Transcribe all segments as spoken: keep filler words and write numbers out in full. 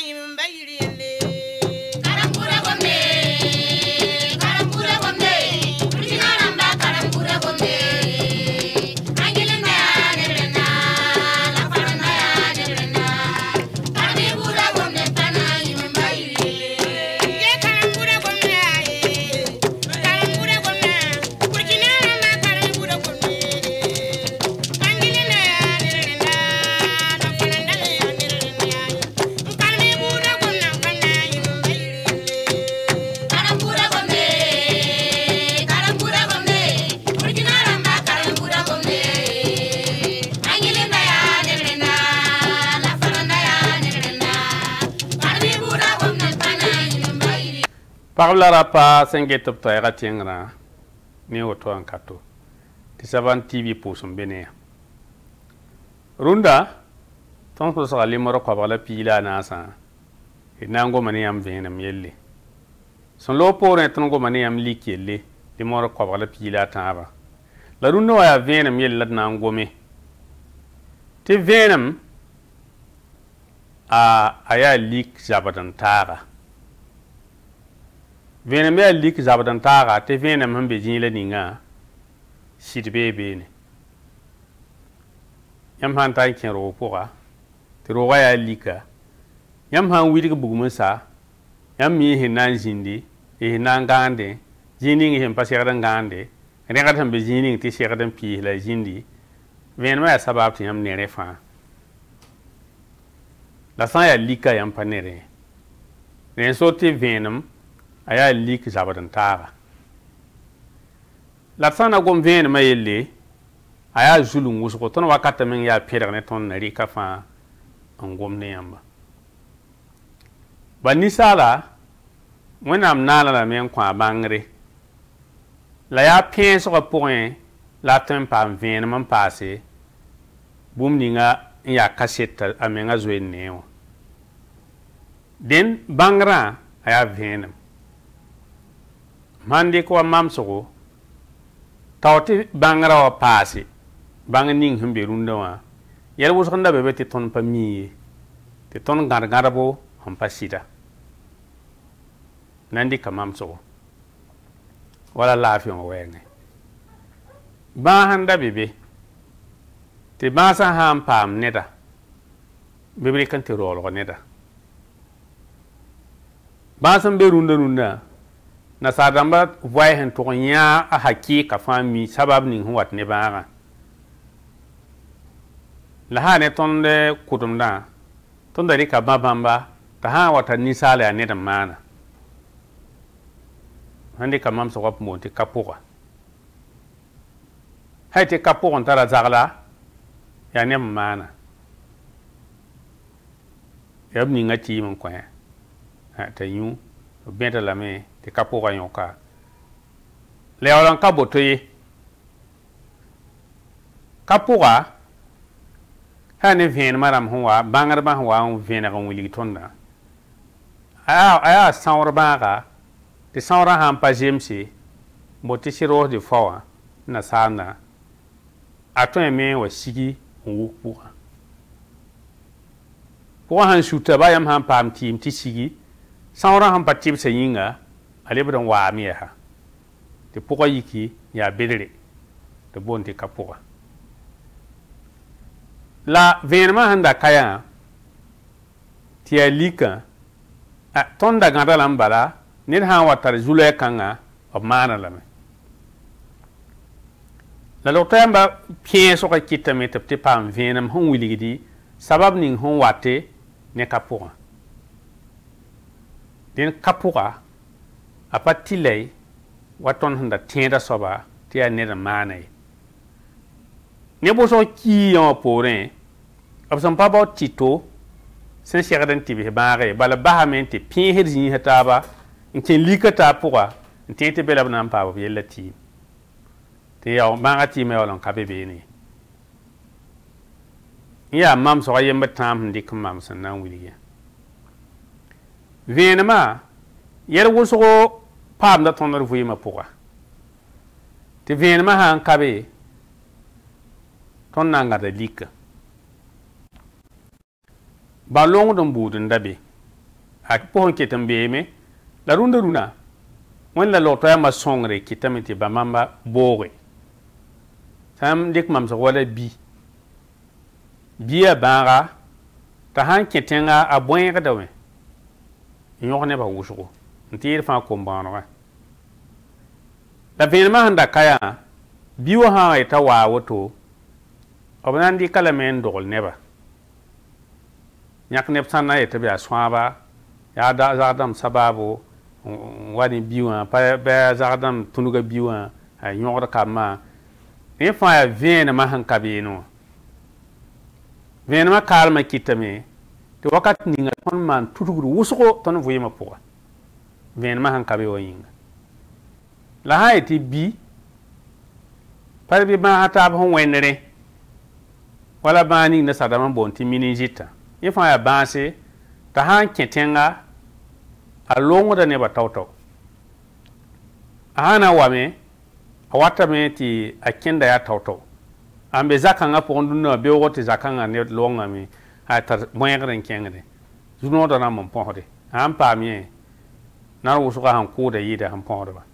Parla rapa senge top Toèga tingré ne oto an kato ti Savane T V pusum bene runda ton ko sa limoro ko bala pila na sa inango mani am venam yelle son lo pore ton go mani am likelle limoro ko bala pila taba la runda wa ya venam yelle na ngome ti venam a aya lik jabadan tara Venem ya lik zabadan taga te venem hambe jinle ninga shit bebe ne yam han tan ken ro poa te ro ya lika yam han widi ko bugum sa yam mi hinan jindi e hinan gande jindi ngi hem pasiradan gande ne ga tambe jindi ti shiradan pi la jindi venem ya sabab ti yam ne refa la san ya lika yam panere ne so te venem aya lik zabadan taga la sana gom ven ma yelle aya zulun wusko ton wakata men ya pere ton nari ka fa ngom ne yamba bani sala wenam nala la men kwa bangre la ya pienso ko point la tempa ven man passé bum ninga ya cassette amenga zoeneo den bangra aya venam Mande ko mam sogo tawti bangra wa pasi bang ning humbe runda wa yel wus khanda bebe te ton pa mi te ton gar garabo hom pasida nandi ka mam sogo wala lafi on wenge ba handa bebe te ba sa ham pam neda bebe kan te rolo neda ba sam be runda runda na sadamba voye hen to nya a hakika fami sabab ning wat ne baga la hane tonde kutumda tonda rika babamba ta ha wata ni sale ne da mana hande kamam so wap monti kapura haite kapura ntara zagla ya ne mana yabni ngati mon kwa ha tayu benta la me te kapura yonka le olan kabotoye kapura hane vien maram huwa bangar ba huwa vien ga wili tonda aya aya sawra baga te sawra ham pa jemsi moti siro de fawa na sana aton me wa sigi wu puha po han shuta ba yam ham pam tim ti sigi sawra ham patib se yinga ale bidon wa mi ha te poko yiki ya bedre te bonti kapura la venema handa kaya tia lika a tonda ganda lambala nid ha watar zule kanga o mana lame la lotamba pien so ka kitame te te pam venem hon wiligidi sabab ning hon wate ne kapura den kapura apatile waton handa tenda soba tia ne da mana ne bo so ki yon porin absam pa ba tito sen shagadan tibi baare bala bahamenti pin hedzi hataba nken likata pourwa ntete belab nan pa bo yellati te yaw mangati me walon kabebe ni ya mam so yemba tam ndik mam san nan wiliya venema yer woso pam da tonor vuyima pourwa te venema han kabe ton nanga da lika ba long don budun dabe a pohon ketam beeme la runda runa wen la loto ya ma songre kitamiti ba mamba boore sam dik mam so wala bi biya bara ta han ketenga a boyenga dawe yon ne ba wusugo ntir fa ko mbano la vin ma handa kaya biwa ha ita wa woto obnan di kala men dol neba nyak ne sanna ita be aswaba ya da zadam sababu wani biwa pa be zadam tunuga biwa ay nyora kama e fa ya vin ma han kabino vin ma kalma kitame to wakat ninga ton man tutuguru wusugo ton vuyema poa vin ma han kabe o yinga la ha iti bi par bi ma hata ba hon wenere wala bani na sadama bonti minijita e fa ya banse ta han ketenga a longo da ne ba tawtaw ana wame a wata me ti a kenda ya tawtaw ambe zakanga po nduna be wote zakanga ne longa me a tar moyengren kengre juno da na mon pohode am pa mi na wusuka han ko da yida han pohode ba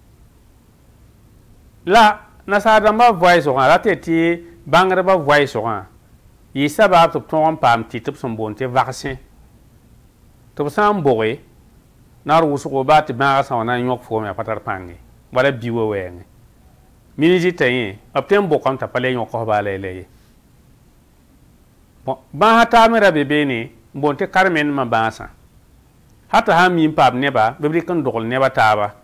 la na sadama voice on la teti bangre ba voice on yi sabab to ton pam ti tup son bonte vaccin to sam boye na wusuko ba ti ba sa na nyok fo me patar pangi wala biwo wenge miniji tayi aptem bo kam ta pale nyok ko ba lele bon ba hata mera bebe ni bonte carmen ma basa hata ha mi pam neba bebri kan dogol neba taba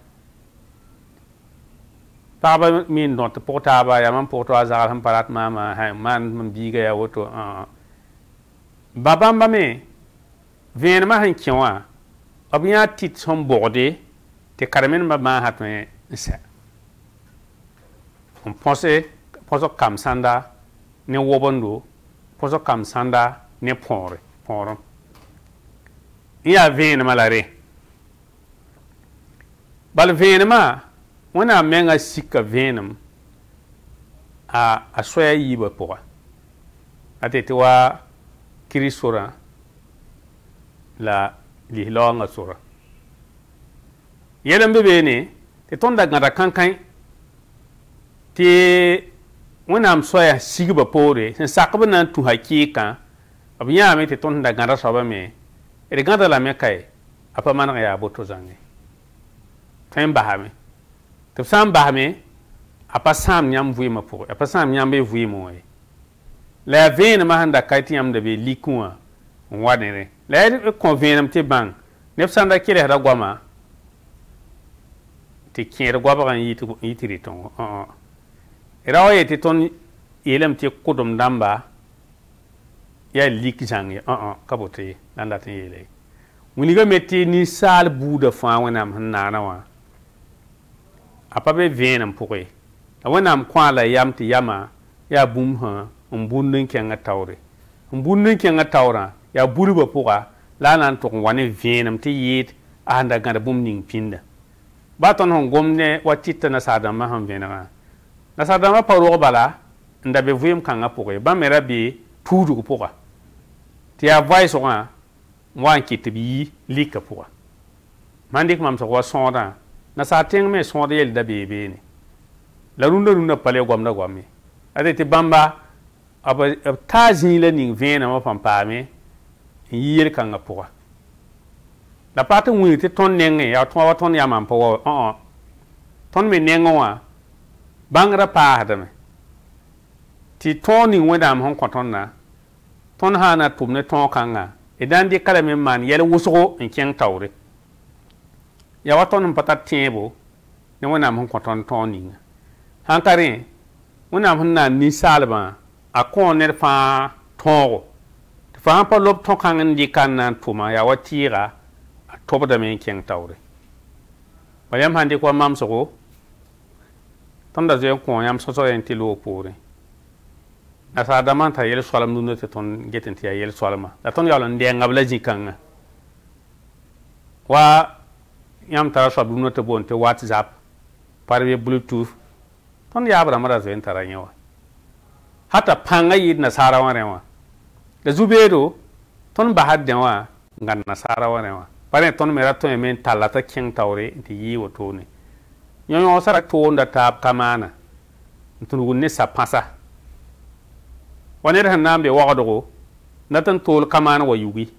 Taba min not potaba ya man poto azal ham parat mama ha man man biga ya woto a babamba me ven ma han kiwa abiya tit som borde te carmen ma ma hat me sa on pense poso kam sanda ne wobondo poso kam sanda ne pore poro ya ven ma lare bal ven ma wana menga sika venum a a soya yiba poa atete wa kirisora la li longa sora yelam bebe ne te tonda ngada kankan te wana am soya sigba pore sen sakba nan tu hakika abiya me te tonda ngada soba me e ngada la me kai apa mananga ya boto zange tem bahame te sam bahame apa sam nyam vuima pour apa sam nyam be vuimo e la vene ma handa kaiti yam de be likua wadere la convenam te bang ne sanda kile hada gwama te kire gwaba kan yitu yitiri ton uh era o yete ton yelam te kodum damba ya lik jangi uh uh kabote nanda te yele woni ga metti ni sal buda fa wonam hanana wa apa be venam pouré a wonam kwa la yam ti yama ya bum ha on bundin kenga tawre on bundin kenga tawra ya buruba pourra la nan to woni venam ti yit anda ganda bum ning pinda ba ton hon gomne watita na sadama han venama na sadama paro bala nda be vuyem kanga pouré ba mera be tudu pourra ti ya voice on wan kitbi lika pourra mandik mam so wa sonda na sa ting me sonde yel da bebe ni la runda runda pale gwamna gwami ade ti bamba aba tazi la ning vena ma pampa me yel kanga poa la pata wi ti ton nenge ya to wa ton ya man po o o ton me nengo wa bangra pa hada me ti ton ni wedam hon kwaton na ton ha na tumne ton kanga edan di kala me man yel wusugo en ken tawre ya waton patat tiebo ne wona mon konton toning hankare wona mon na ni salba a koner fa tongo fa pa lob to kan di kan nan tuma ya watira a toba da men ken tawre bayam hande ko mam so tonda je ko yam so so en tilo pore asa da man ta yel solam nu te ton geten ti yel solama da ton yalo ndi ngabla jikanga wa yam tara so abdu te bonte WhatsApp parbe Bluetooth ton ya abra mara zo entara nyawa hata panga yid na sara wa rewa da zubedo ton bahad dewa ngan na sara wa rewa pare ton me rato men talata keng tawre ti yi wotone nyo nyo sara to nda tab kamana ntun wonne sa pasa wane da nambe waqdo natan tol kamana wa yugi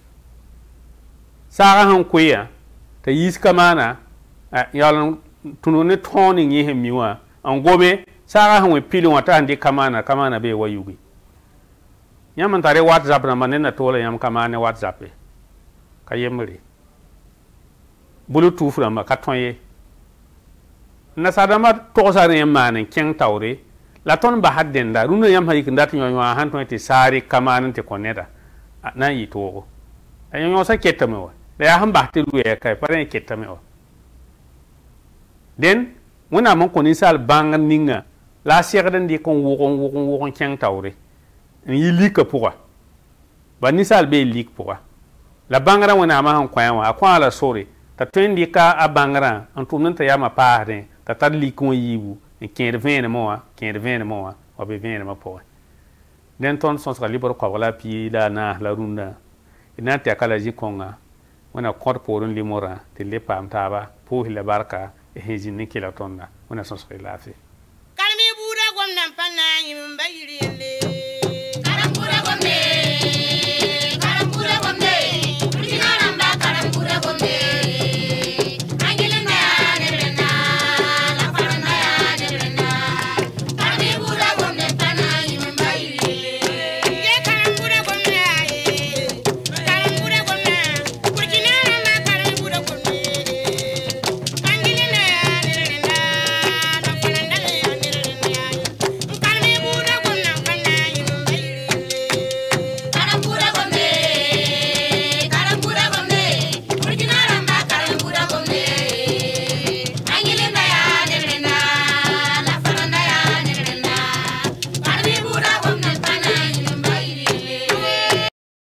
sara han kuya ta yis kamana yal tunone toni ngi hemiwa an gobe sara han we pilon wata ande kamana kamana be wa yugi nyam tare whatsapp na manena tola yam kamana whatsapp ka yemri bluetooth rama ka tonye na sadama to sare manen ken tawre la ton ba hadden da runa yam hayi ndat nyo han ton te sari kamana te koneda na yi to ayo nyo sa ketame wa ya han ba te ruya kai pare ketame wa den muna mon ko ni sal bangan ninga la sierden di kon wo kon wo kon wo kon ken tawre yi lika pourwa ba ni sal be lik pourwa la bangara wana ma han kwa wa kwa la sore ta twendi ka a bangara an tumnan ta yama paare ta tar likon yibu en ken de vene mo ken de vene mo wa be vene ma po den ton son sera libre ko wala pi la na la runda ina ta kala ji konga wana kor porun limora te le pam taba po hila barka e hejin ni kila tonna wana son sera lafi